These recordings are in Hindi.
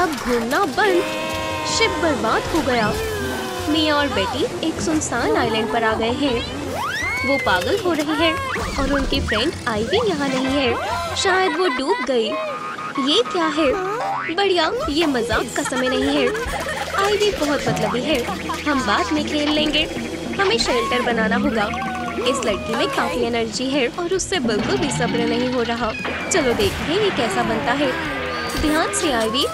अब घूमना बंद। शिप बर्बाद हो गया। मिया और बेटी एक सुनसान आइलैंड पर आ गए हैं। वो पागल हो रही है और उनकी फ्रेंड आईवी यहाँ नहीं है। शायद वो डूब गई। ये क्या है? बढ़िया, ये मजाक का समय नहीं है। आईवी बहुत मतलबी है। हम बाद में खेल लेंगे। हमें शेल्टर बनाना होगा। इस लड़की में काफी एनर्जी है और उससे बिल्कुल भी सब्र नहीं हो रहा। चलो देखते हैं ये कैसा बनता है। ध्यान से आईवी।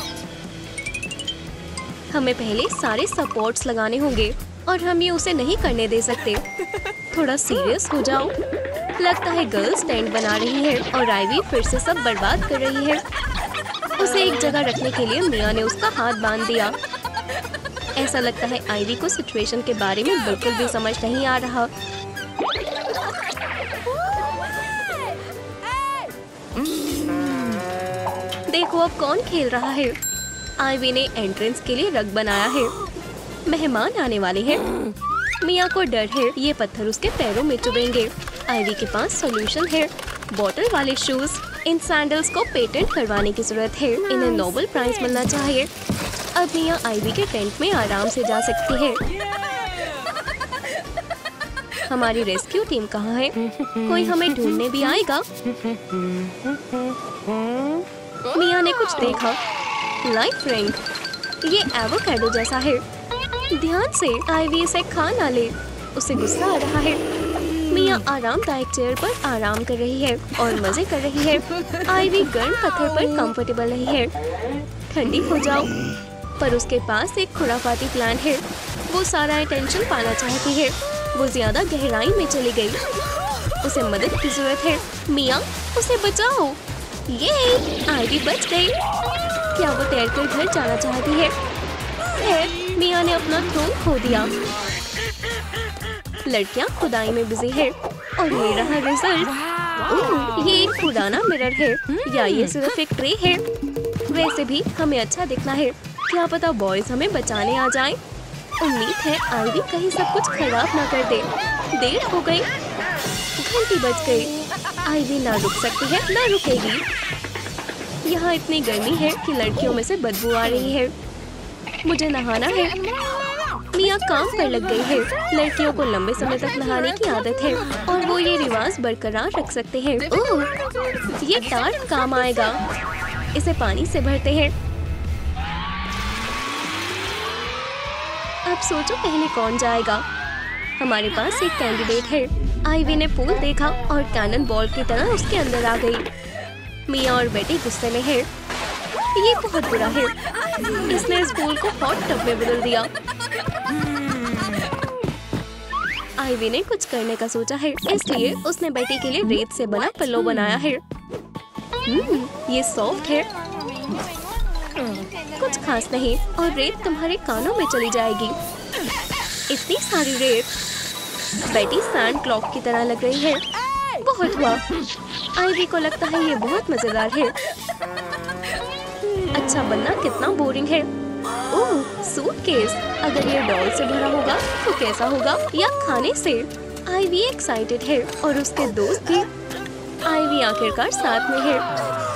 हमें पहले सारे सपोर्ट्स लगाने होंगे और हम ये उसे नहीं करने दे सकते। थोड़ा सीरियस हो जाओ। लगता है गर्ल्स टेंट बना रही है और आईवी फिर से सब बर्बाद कर रही है। उसे एक जगह रखने के लिए मिया ने उसका हाथ बांध दिया। ऐसा लगता है आईवी को सिचुएशन के बारे में बिल्कुल भी समझ नहीं आ रहा। देखो अब कौन खेल रहा है। आईवी ने एंट्रेंस के लिए रग बनाया है। मेहमान आने वाले हैं। मिया को डर है ये पत्थर उसके पैरों में चुभेंगे। आईवी के पास सॉल्यूशन है। बॉटल वाले शूज। इन सैंडल्स को पेटेंट करवाने की जरूरत है। इन्हें नोबेल प्राइज मिलना चाहिए। अब मिया आईवी के टेंट में आराम से जा सकती है। हमारी रेस्क्यू टीम कहाँ है? कोई हमें ढूंढने भी आएगा? मिया ने कुछ देखा। Life ring. ये एवोकाडो जैसा है। ध्यान से, आईवी इसे खा ना ले। उसे गुस्सा आ रहा है। मिया आरामदायक चेयर पर आराम कर रही है और मजे कर रही है। आईवी गर्म पत्थर पर कंफर्टेबल नहीं है। ठंडी हो जाओ। पर उसके पास एक खुराफाती प्लान है। वो सारा अटेंशन पाना चाहती है। वो ज्यादा गहराई में चली गई। उसे मदद की जरूरत है। मिया, उसे बचाओ। ये आईवी बच गई। क्या वो तैरकर घर जाना चाहती है? मिया ने अपना थ्रोन खो दिया। लड़कियां खुदाई में बिजी है और ये रहा रिजल्ट। ये एक पुराना मिरर है या ये सिर्फ एक ट्रे है? वैसे भी हमें अच्छा दिखना है। क्या पता बॉयज हमें बचाने आ जाएं। उम्मीद है आईवी कहीं सब कुछ खराब ना कर दे। देर हो गई। घंटी बज गई। आईवी ना रुक सकती है ना रुकेगी। यहाँ इतनी गर्मी है कि लड़कियों में से बदबू आ रही है। मुझे नहाना है। मिया काम पर लग गई है। लड़कियों को लंबे समय तक नहाने की आदत है और वो ये रिवाज बरकरार रख सकते हैं। ओह, ये टार्ट काम आएगा। इसे पानी से भरते हैं। अब सोचो पहले कौन जाएगा। हमारे पास एक कैंडिडेट है। आईवी ने पूल देखा और कैनन बॉल की तरह उसके अंदर आ गई। मिया और बेटी गुस्से में है। ये बहुत बुरा है। इसने इस पूल को हॉट टब में बदल दिया। आईवी ने कुछ करने का सोचा है, इसलिए उसने बेटी के लिए रेत से बना पिल्लो बनाया है। ये सॉफ्ट है। कुछ खास नहीं और रेत तुम्हारे कानों में चली जाएगी। इतनी सारी रेत। बेटी सैंड क्लॉक की तरह लग रही है। बहुत हुआ। आईवी को लगता है ये बहुत मजेदार है। अच्छा बनना कितना बोरिंग है। Oh, suitcase. अगर ये डॉल से भरा होगा तो कैसा होगा? या खाने से? आईवी एक्साइटेड है और उसके दोस्त भी। आईवी आखिरकार साथ में है।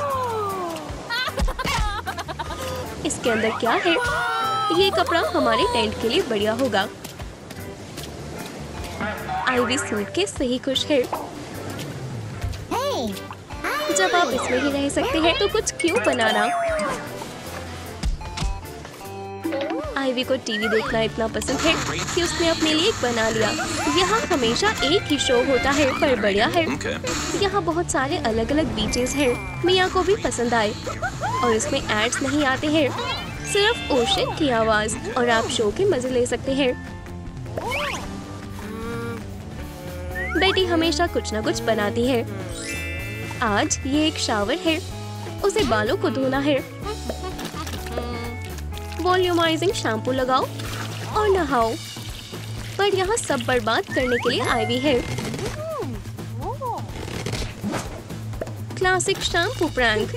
इसके अंदर क्या है? ये कपड़ा हमारे टेंट के लिए बढ़िया होगा। आईवी सूटकेस से ही खुश है। जब आप इसमें ही रह सकते हैं तो कुछ क्यों बनाना? आईवी को टीवी देखना इतना पसंद है कि उसने अपने लिए एक बना लिया। यहाँ हमेशा एक ही शो होता है पर बढ़िया है। यहाँ बहुत सारे अलग अलग बीचेस हैं। मिया को भी पसंद आए और इसमें एड्स नहीं आते हैं, सिर्फ ओशन की आवाज और आप शो के मजे ले सकते हैं। बेटी हमेशा कुछ न कुछ बनाती है। आज ये एक शावर है। उसे बालों को धोना है। वॉल्यूमाइजिंग शैम्पू लगाओ और नहाओ। पर यहाँ सब बर्बाद करने के लिए आईवी है। Classic shampoo prank.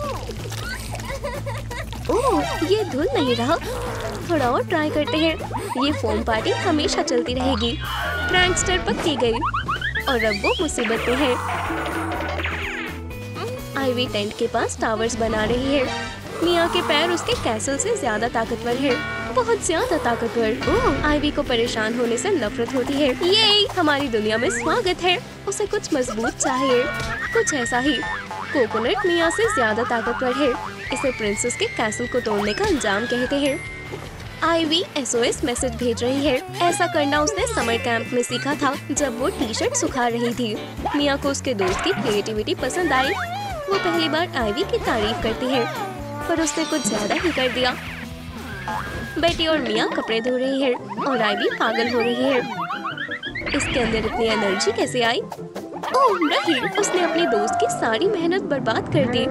ओह, ये धुल नहीं रहा। थोड़ा और ट्राई करते हैं। ये फोम पार्टी हमेशा चलती रहेगी। प्रैंकस्टर पकड़ी गई और अब वो मुसीबत में है। आईवी टेंट के पास टावर्स बना रही है। मिया के पैर उसके कैसल से ज्यादा ताकतवर है, बहुत ज्यादा ताकतवर। ओह, आइवी को परेशान होने से नफरत होती है। ये हमारी दुनिया में स्वागत है। उसे कुछ मजबूत चाहिए, कुछ ऐसा ही। कोकोनट मिया से ज्यादा ताकतवर है। इसे प्रिंसेस के कैसल को तोड़ने का अंजाम कहते हैं। आइवी SOS मैसेज भेज रही है। ऐसा करना उसने समर कैंप में सीखा था, जब वो टी-शर्ट सुखा रही थी। मिया को उसके दोस्त की क्रिएटिविटी पसंद आई। वो पहली बार आइवी की तारीफ करती है, पर उसने कुछ ज्यादा ही कर दिया। बेटी और मिया कपड़े धो रही है और आइवी पागल हो रही है। इसके अंदर इतनी एनर्जी कैसे आई? ओह नहीं, उसने अपने दोस्त की सारी मेहनत बर्बाद कर दी।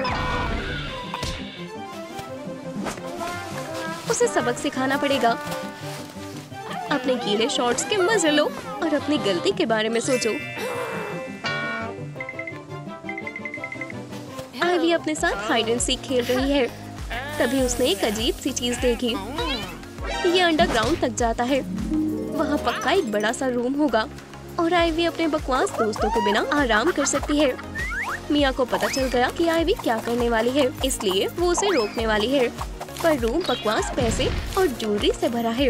उसे सबक सिखाना पड़ेगा। अपने गीले शॉर्ट्स के मजे लो और अपनी गलती के बारे में सोचो। आइवी अपने साथ हाइड एंड सीक खेल रही है। तभी उसने एक अजीब सी चीज देखी। ये अंडरग्राउंड तक जाता है। वहाँ पक्का एक बड़ा सा रूम होगा और आइवी अपने बकवास दोस्तों के बिना आराम कर सकती है। मिया को पता चल गया कि आइवी क्या करने वाली है, इसलिए वो उसे रोकने वाली है। पर रूम बकवास पैसे और ज्वेलरी से भरा है।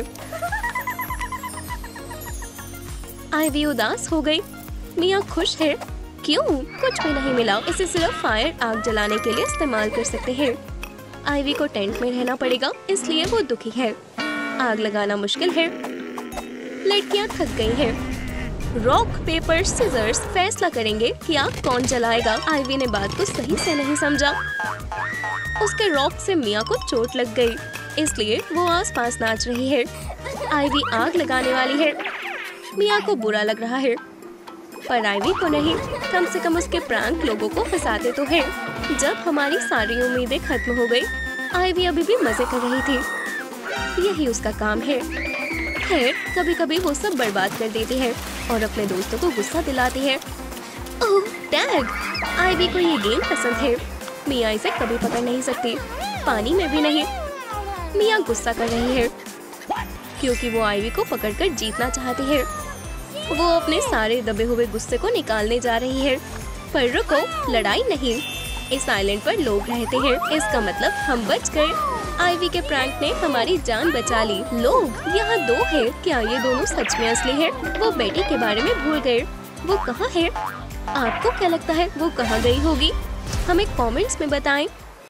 आइवी उदास हो गई। मिया खुश है। क्यों? कुछ भी नहीं मिला। इसे सिर्फ फायर आग जलाने के लिए इस्तेमाल कर सकते हैं। आइवी को टेंट में रहना पड़ेगा, इसलिए वो दुखी है। आग लगाना मुश्किल है। लड़कियां थक गई हैं। रॉक पेपर सीजर्स फैसला करेंगे कि आग कौन जलाएगा। आइवी ने बात को सही से नहीं समझा। उसके रॉक से मिया को चोट लग गई, इसलिए वो आसपास नाच रही है। आइवी आग लगाने वाली है। मिया को बुरा लग रहा है, पर आइवी को नहीं। कम से कम उसके प्रैंक लोगों को फंसाते तो हैं। जब हमारी सारी उम्मीदें खत्म हो गई, आइवी अभी भी मजे कर रही थी। यही उसका काम है। खैर, कभी कभी वो सब बर्बाद कर देती है और अपने दोस्तों को गुस्सा दिलाती है। ओह डैड, आइवी को ये गेम पसंद है। मिया इसे कभी पकड़ नहीं सकती, पानी में भी नहीं। मिया गुस्सा कर रही है क्योंकि वो आइवी को पकड़कर जीतना चाहती है। वो अपने सारे दबे हुए गुस्से को निकालने जा रही है। पर रुको, लड़ाई नहीं। इस आइलैंड पर लोग रहते हैं, इसका मतलब हम बच गए। आइवी के प्रैंक ने हमारी जान बचा ली। लोग यहाँ 2 है। क्या ये दोनों सच में असली है? वो बेटी के बारे में भूल गए। वो कहाँ है? आपको क्या लगता है वो कहाँ गई होगी? हमें कमेंट्स में बताएं।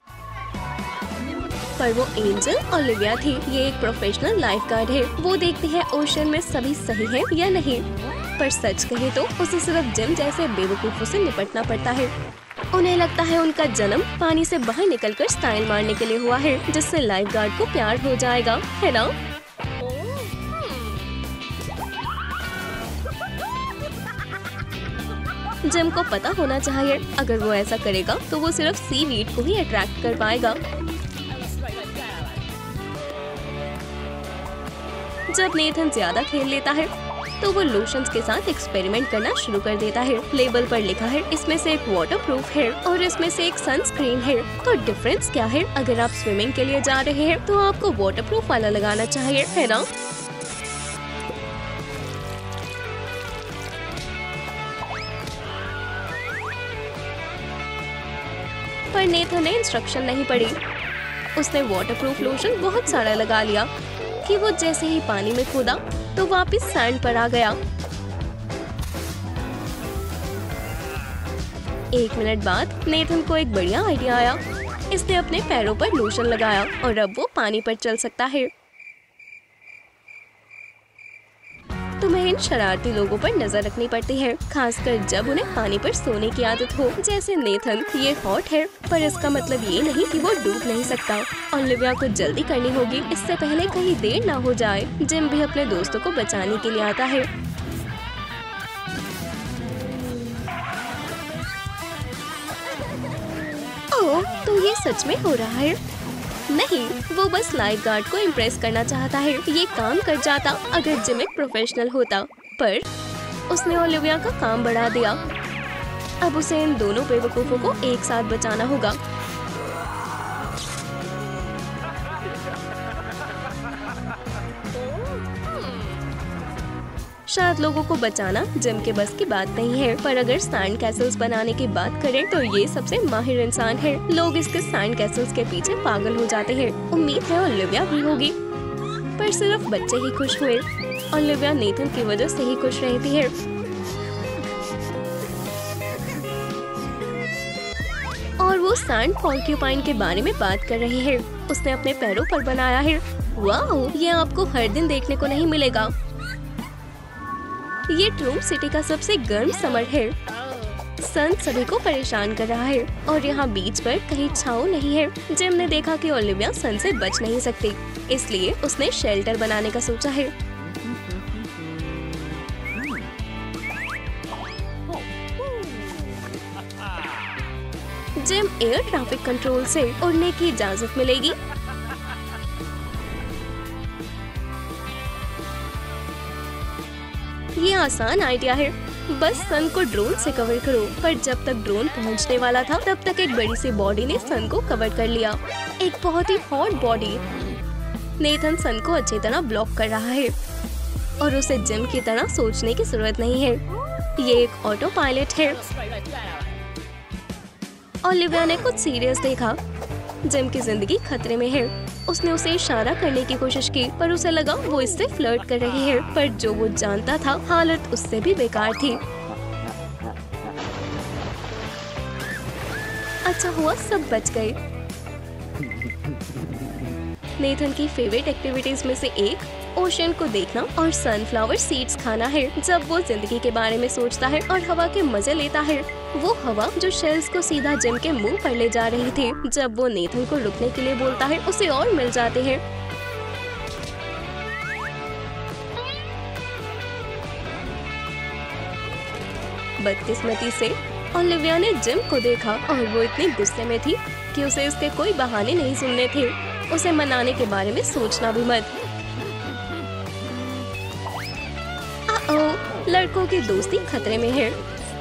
पर वो एंजल ओलिविया थी। ये एक प्रोफेशनल लाइफ गार्ड है। वो देखती है ओशन में सभी सही है या नहीं। पर सच कहे तो उसे सिर्फ जिम जैसे बेवकूफों से निपटना पड़ता है। उन्हें लगता है उनका जन्म पानी से बाहर निकलकर स्टाइल मारने के लिए हुआ है, जिससे लाइफ गार्ड को प्यार हो जाएगा, है ना? जिम को पता होना चाहिए, अगर वो ऐसा करेगा तो वो सिर्फ सीवीड को ही अट्रैक्ट कर पाएगा। जब नेथन ज्यादा खेल लेता है तो वो लोशंस के साथ एक्सपेरिमेंट करना शुरू कर देता है। लेबल पर लिखा है इसमें से एक वाटरप्रूफ है और इसमें से एक सनस्क्रीन है। तो डिफरेंस क्या है? अगर आप स्विमिंग के लिए जा रहे हैं तो आपको वाटरप्रूफ वाला लगाना चाहिए, है ना? पर नेथन ने इंस्ट्रक्शन नहीं पढ़ी। उसने वाटरप्रूफ लोशन बहुत सारा लगा लिया कि वो जैसे ही पानी में कूदा तो वापस सैंड पर आ गया। 1 मिनट बाद नेथन को एक बढ़िया आइडिया आया। इसने अपने पैरों पर लोशन लगाया और अब वो पानी पर चल सकता है। तुम्हें इन शरारती लोगों पर नजर रखनी पड़ती है, खासकर जब उन्हें पानी पर सोने की आदत हो, जैसे नेथन। ये हॉट है, पर इसका मतलब ये नहीं कि वो डूब नहीं सकता। ओलिविया को जल्दी करनी होगी, इससे पहले कहीं देर ना हो जाए। जिम भी अपने दोस्तों को बचाने के लिए आता है। ओह, तो ये सच में हो रहा है? नहीं, वो बस लाइफ गार्ड को इम्प्रेस करना चाहता है। ये काम कर जाता अगर जिम एक प्रोफेशनल होता, पर उसने ओलिविया का काम बढ़ा दिया। अब उसे इन दोनों बेवकूफों को एक साथ बचाना होगा। शायद लोगों को बचाना जिम के बस की बात नहीं है, पर अगर सैंड कैसल्स बनाने की बात करें तो ये सबसे माहिर इंसान है। लोग इसके सैंड कैसल्स के पीछे पागल हो जाते हैं। उम्मीद है ओलिविया भी होगी, पर सिर्फ बच्चे ही खुश हुए। ओलिविया नेथन की वजह से ही खुश रहती है। और वो सैंड पॉर्क्यूपाइन के बारे में बात कर रही है। उसने अपने पैरों पर बनाया है। वाह, ये आपको हर दिन देखने को नहीं मिलेगा। ये ट्रूम सिटी का सबसे गर्म समर है। सन सभी को परेशान कर रहा है और यहाँ बीच पर कहीं छांव नहीं है। जिम ने देखा कि ओलिविया सन से बच नहीं सकती, इसलिए उसने शेल्टर बनाने का सोचा है। जिम एयर ट्रैफिक कंट्रोल से उड़ने की इजाजत मिलेगी। ये आसान आइडिया है, बस सन को ड्रोन से कवर करो। पर जब तक ड्रोन पहुंचने वाला था तब तक एक बड़ी सी बॉडी ने सन को कवर कर लिया। एक बहुत ही हॉट बॉडी। नेथन सन को अच्छी तरह ब्लॉक कर रहा है और उसे जिम की तरह सोचने की जरूरत नहीं है। ये एक ऑटो पायलट है। ओलिविया ने कुछ सीरियस देखा। जिम की जिंदगी खतरे में है। उसने उसे इशारा करने की कोशिश की, पर उसे लगा वो इससे फ्लर्ट कर रही है। पर जो वो जानता था, हालत उससे भी बेकार थी। अच्छा हुआ सब बच गए। नेथन की फेवरेट एक्टिविटीज में से एक ओशन को देखना और सनफ्लावर सीड्स खाना है। जब वो जिंदगी के बारे में सोचता है और हवा के मजे लेता है, वो हवा जो शेल्स को सीधा जिम के मुंह पर ले जा रही थी। जब वो नेथन को रुकने के लिए बोलता है, उसे और मिल जाते हैं। बदकिस्मती से ओलिविया ने जिम को देखा और वो इतनी गुस्से में थी कि उसे इसके कोई बहाने नहीं सुनने थे। उसे मनाने के बारे में सोचना भी मत। लड़कों की दोस्ती खतरे में है।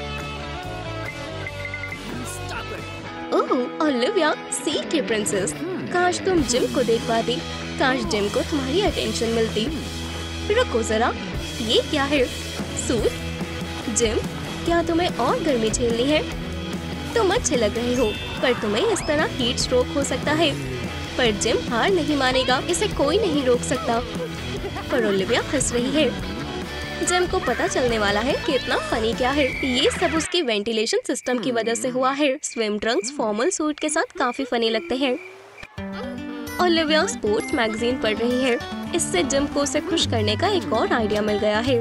ओह ओलिविया, सी के प्रिंसेस, काश तुम जिम को देख पाती। काश जिम को तुम्हारी अटेंशन मिलती। रुको जरा, ये क्या है? सूट? जिम, क्या तुम्हें और गर्मी झेलनी है? तुम अच्छे लग रहे हो, पर तुम्हें इस तरह हीट स्ट्रोक हो सकता है। पर जिम हार नहीं मानेगा, इसे कोई नहीं रोक सकता। पर ओलिविया हंस रही है। जिम को पता चलने वाला है कि इतना फनी क्या है। ये सब उसकी वेंटिलेशन सिस्टम की वजह से हुआ है। स्विम ट्रंक्स फॉर्मल सूट के साथ काफी फनी लगते हैं। ओलिविया स्पोर्ट्स मैगजीन पढ़ रही है। इससे जिम को उसे खुश करने का एक और आइडिया मिल गया है।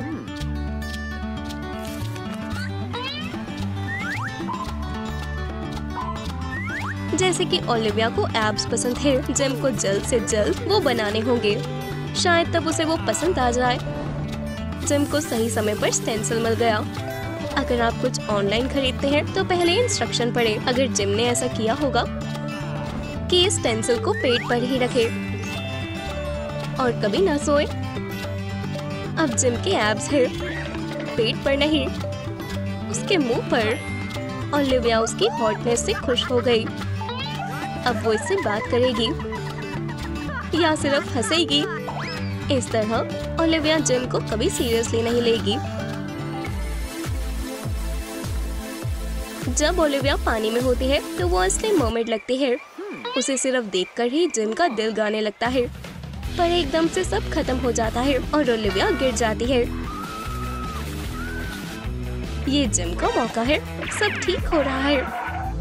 जैसे कि ओलिविया को एब्स पसंद है, जिम को जल्द से जल्द वो बनाने होंगे। शायद तब उसे वो पसंद आ जाए। जिम को सही समय पर स्टेंसिल मिल गया। अगर आप कुछ ऑनलाइन खरीदते हैं तो पहले इंस्ट्रक्शन पढ़ें। अगर जिम ने ऐसा किया होगा कि इस स्टेंसिल को पेट पर ही रखे और कभी ना सोए। अब जिम के एब्स है, पेट पर नहीं, उसके मुंह पर। ओलिविया उसकी हॉटनेस से खुश हो गई। अब वो इससे बात करेगी या सिर्फ हंसेगी। इस तरह ओलिविया जिम को कभी सीरियसली नहीं लेगी। जब ओलिविया पानी में होती है तो वो असली मर्मेड लगती है। उसे सिर्फ देखकर ही जिम का दिल गाने लगता है। पर एकदम से सब खत्म हो जाता है और ओलिविया गिर जाती है। ये जिम का मौका है, सब ठीक हो रहा है।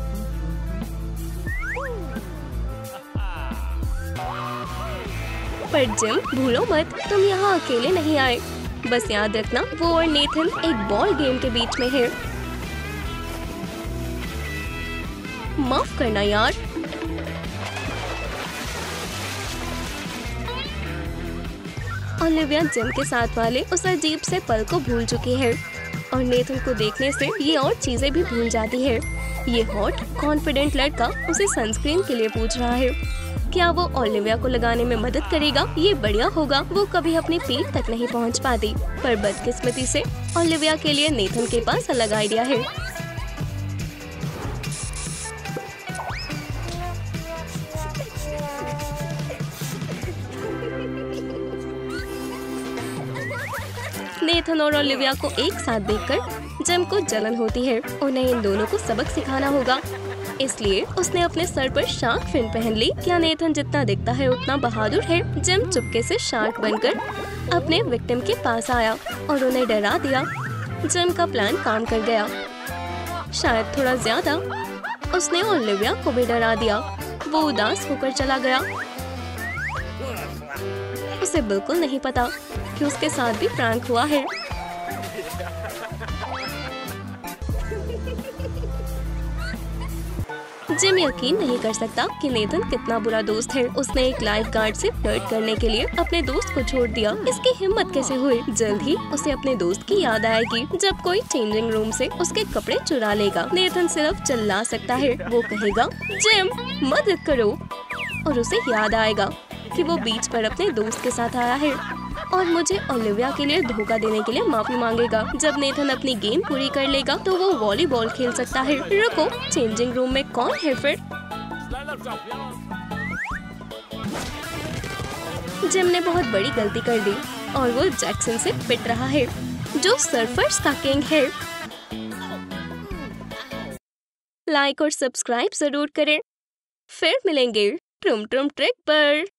पर जिम, भूलो मत, तुम यहाँ अकेले नहीं आए। बस याद रखना, वो और नेथन एक बॉल गेम के बीच में है। माफ करना यार। ओलिविया जिम के साथ वाले उस अजीब से पल को भूल चुकी है और नेथन को देखने से ये और चीजें भी भूल जाती है। ये हॉट कॉन्फिडेंट लड़का उसे सनस्क्रीन के लिए पूछ रहा है। क्या वो ओलिविया को लगाने में मदद करेगा? ये बढ़िया होगा। वो कभी अपनी पीठ तक नहीं पहुंच पाती, पर बदकिस्मती से ओलिविया के लिए नेथन के पास अलग आइडिया है। नेथन और ओलिविया को एक साथ देखकर जिम को जलन होती है। उन्हें इन दोनों को सबक सिखाना होगा, इसलिए उसने अपने सर पर शार्क फिन पहन ली। क्या नेथन जितना दिखता है उतना बहादुर है? जिम चुपके से शार्क बनकर अपने विक्टिम के पास आया और उन्हें डरा दिया। जिम का प्लान काम कर गया, शायद थोड़ा ज्यादा। उसने ओलिविया को भी डरा दिया। वो उदास होकर चला गया। उसे बिल्कुल नहीं पता कि उसके साथ भी प्रैंक हुआ है। जिम यकीन नहीं कर सकता कि नेथन कितना बुरा दोस्त है। उसने एक लाइफ गार्ड से फ्लर्ट करने के लिए अपने दोस्त को छोड़ दिया। इसकी हिम्मत कैसे हुई? जल्द ही उसे अपने दोस्त की याद आएगी जब कोई चेंजिंग रूम से उसके कपड़े चुरा लेगा। नेथन सिर्फ चिल्ला सकता है। वो कहेगा, जिम मदद करो, और उसे याद आएगा कि वो बीच पर अपने दोस्त के साथ आया है और मुझे ओलिविया के लिए धोखा देने के लिए माफी मांगेगा। जब नेथन अपनी गेम पूरी कर लेगा तो वो वॉलीबॉल खेल सकता है। रुको, चेंजिंग रूम में कौन है फिर? जिम ने बहुत बड़ी गलती कर दी और वो जैक्सन से पिट रहा है, जो सर्फर्स का किंग है। लाइक और सब्सक्राइब जरूर करें। फिर मिलेंगे ट्रुम ट्रुम ट्रिक पर।